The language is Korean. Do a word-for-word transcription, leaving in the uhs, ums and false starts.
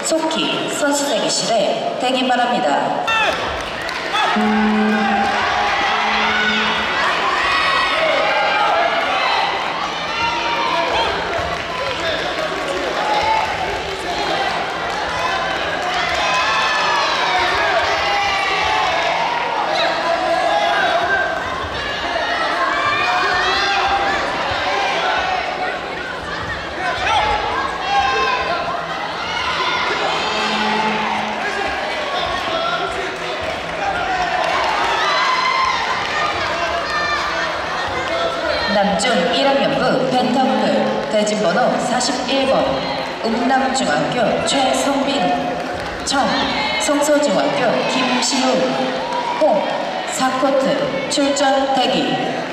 속히 선수 대기실에 대기 바랍니다. 남중 일 학년부 펜타클 대진번호 사십일 번 웅남중학교 최성빈, 청 성서중학교 김시우, 홍 사 코트 출전 대기.